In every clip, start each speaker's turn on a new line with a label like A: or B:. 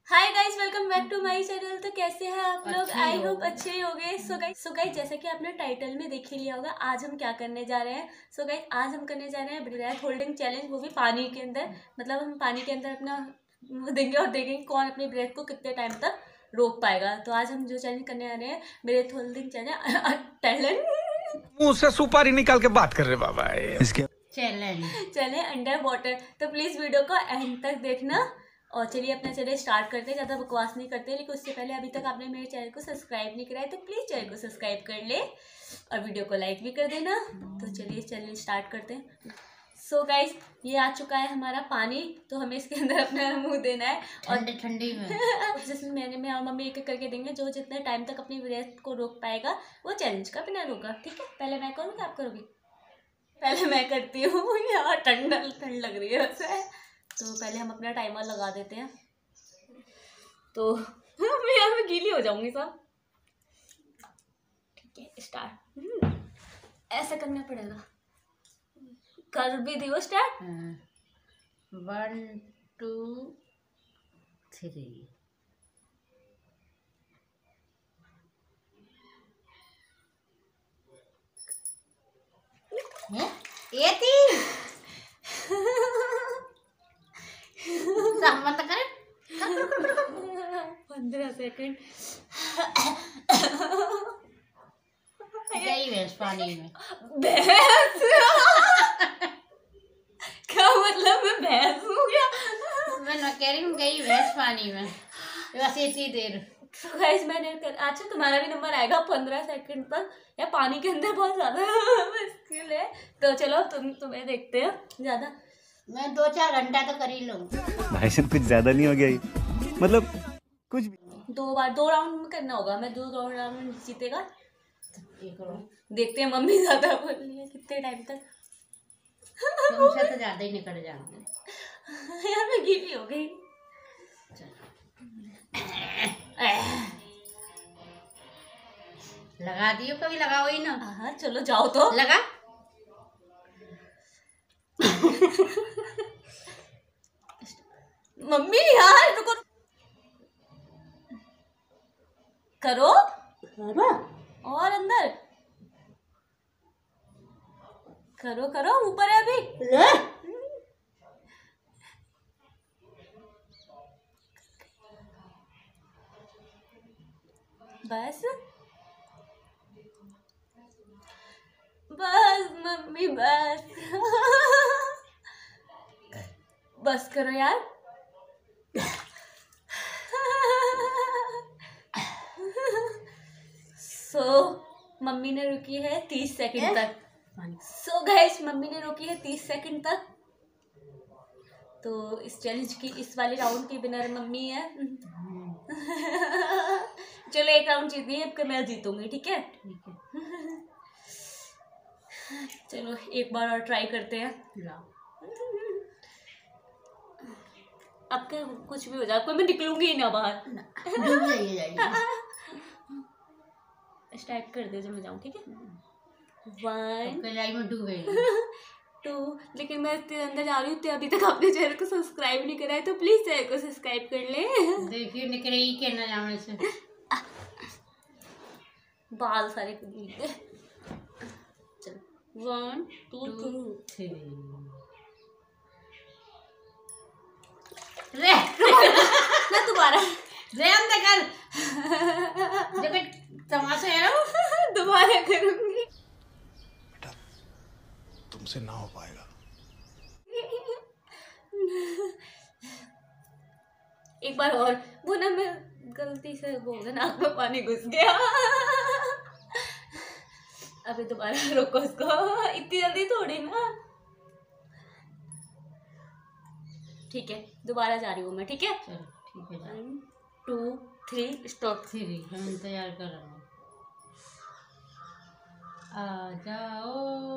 A: Hi guys, welcome back to my channel. तो कैसे हैं आप लोग? आई होप अच्छे ही होंगे। सो गाइस जैसा कि आपने टाइटल में देख ही लिया होगा, आज हम क्या करने जा रहे हैं। सो गाइस आज हम करने जा रहे हैं ब्रेथ होल्डिंग चैलेंज, वो भी पानी के अंदर। मतलब हम पानी के अंदर अपना देंगे और देखेंगे कौन अपनी ब्रेथ को कितने टाइम तक रोक पाएगा। तो आज हम जो चैलेंज करने आ रहे हैं, ब्रेथ होल्डिंग चैलेंज।
B: मुंह से सुपारी निकाल के बात कर रहे बाबा इसके
A: चले अंडर वाटर। तो प्लीज वीडियो को एंड तक देखना। और चलिए अपना चैनल स्टार्ट करते हैं। ज़्यादा बकवास नहीं करते, लेकिन उससे पहले अभी तक आपने मेरे चैनल को सब्सक्राइब नहीं कराया तो प्लीज़ चैनल को सब्सक्राइब कर ले और वीडियो को लाइक भी कर देना। तो चलिए चैनल स्टार्ट करते हैं। सो गाइस ये आ चुका है हमारा पानी, तो हमें इसके अंदर अपना मुंह देना है और
C: ठंडी में
A: जिसमें मैं और मम्मी एक एक करके देंगे। जो जितने टाइम तक अपनी ब्रेथ को रोक पाएगा वो चैलेंज का बिना रोका। ठीक है, पहले मैं करूँगी, आप करोगी? पहले मैं करती हूँ यार, ठंड लग रही है वैसे। तो पहले हम अपना टाइमर लगा देते हैं। तो मैं यहाँ पे गीली हो जाऊंगी सब। ठीक है, स्टार्ट। ऐसा करना पड़ेगा। कर भी दियो स्टार्ट।
C: 1 2 3 ये थी मत कर
A: 15 सेकंड
C: गई भैंस पानी में।
A: भैंस क्या मतलब? मैं भैंस हूँ क्या?
C: मैं न कह रही हूँ गई भैंस पानी में बस इतनी देर।
A: तो गाइस मैंने अच्छा तुम्हारा भी नंबर आएगा 15 सेकंड तक। या पानी के अंदर बहुत ज्यादा मुश्किल है। तो चलो तुम्हें देखते हैं। ज्यादा
C: मैं 2-4 घंटा तो कर ही लूँ।
D: भाई साहब कुछ ज्यादा नहीं हो गया ये? मतलब कुछ भी
A: 2 राउंड में करना होगा। मैं 2 राउंड में जीतेगा।
C: एक और
A: देखते हैं मम्मी ज्यादा बोल रही है कितने टाइम तक।
C: तुमसे तो ज्यादा ही निकल जाऊंगी।
A: यार मैं गीली हो गई।
C: लगा दियो, कभी लगाओ ही ना।
A: हाँ चलो जाओ तो
C: लगा।
A: मम्मी यार रुको। करो और अंदर करो करो, ऊपर है अभी। बस बस मम्मी बस। बस करो यार। मम्मी ने रुकी है 30 सेकंड तक। सो गाइस मम्मी ने रोकी है 30 सेकंड तक। तो इस चैलेंज की, इस वाले राउंड की विनर मम्मी है। चलो एक राउंड जीतनी है, अब मैं जीतूंगी। ठीक है चलो एक बार और ट्राई करते हैं। अब क्या कुछ भी हो जाए, कोई मैं निकलूंगी ही ना बाहर। स्टार्ट कर दे जब मैं जाऊँ। ठीक है 1 2। लेकिन मैं इतने अंदर जा रही हूँ, अभी तक आपने चैनल को सब्सक्राइब नहीं करा है तो प्लीज चैनल को सब्सक्राइब कर ले।
C: देखिए निकल ही के ना जाने से
A: बाल सारे चलो 1 2 3
C: रे
A: ना दोबारा
C: रे अंदर कर जब तमाशा है ना।
A: दोबारा करूंगी।
B: बेटा तुमसे ना हो पाएगा।
A: एक बार और। वो ना मैं गलती से वो नाक में पानी घुस गया। अभी दोबारा रोको उसको, इतनी जल्दी थोड़ी ना। ठीक है दोबारा जा रही हूँ मैं। ठीक है
C: चलो ठीक है
A: 1 2 3 स्टॉप।
C: 3 हम इंतजार कर रहे हैं। आ जाओ।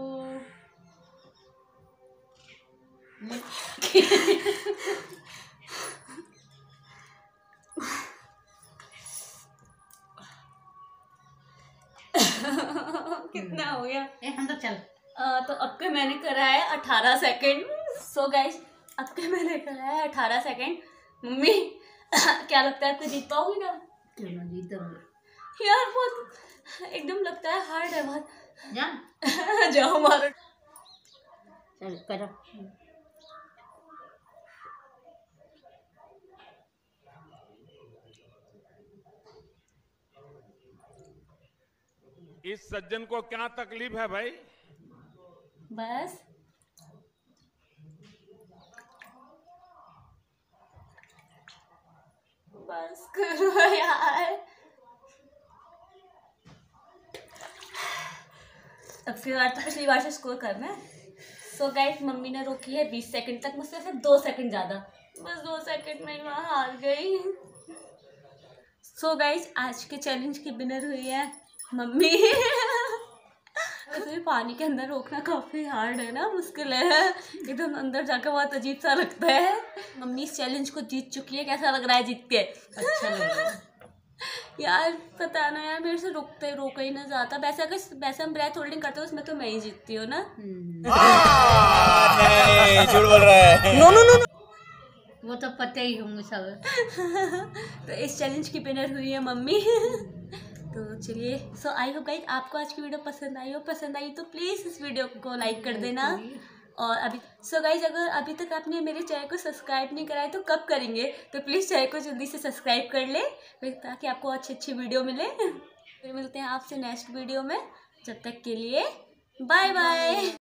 A: कितना हो गया?
C: हम तो चल।
A: तो अब के मैंने करा है 18 सेकंड। सो गाइस अब के मैंने करा है 18 सेकंड। मम्मी क्या लगता है आपको जीत पाओगी ना?
C: चलो जीतोगे
A: यार बहुत एकदम लगता है हार्ड है बहुत।
C: जा
A: जाओ मारो।
C: चल करो।
E: इस सज्जन को क्या तकलीफ है भाई?
A: बस बस करो यार। अब फिर बार तो पिछली बार से स्कोर करना है। सो गाइस मम्मी ने रोकी है 20 सेकंड तक, मुझसे सिर्फ 2 सेकंड ज़्यादा, बस 2 सेकंड में ही वहाँ हार गई। सो गाइस आज के चैलेंज की विनर हुई है मम्मी। वैसे भी पानी के अंदर रोकना काफ़ी हार्ड है ना, मुश्किल है, एकदम अंदर जाकर बहुत अजीब सा लगता है। मम्मी इस चैलेंज को जीत चुकी है, कैसा लग रहा है जीत के?
C: अच्छा लग रहा है
A: यार पता ना यार, मेरे से रोका ही ना जाता। वैसे हम ब्रेथ होल्डिंग करते हैं उसमें तो मैं ही जीतती हूँ ना।
F: झूठ बोल रहा है। No no no.
C: वो तो पता ही होंगे सब।
A: तो इस चैलेंज की विनर हुई है मम्मी। तो चलिए, सो आई होप गाइस आपको आज की वीडियो पसंद आई तो प्लीज़ इस वीडियो को लाइक कर देना। और अभी सो गाइस अगर अभी तक आपने मेरे चैनल को सब्सक्राइब नहीं करा है तो कब करेंगे? तो प्लीज़ चैनल को जल्दी से सब्सक्राइब कर ले ताकि आपको अच्छी वीडियो मिले। फिर मिलते हैं आपसे नेक्स्ट वीडियो में, जब तक के लिए बाय बाय।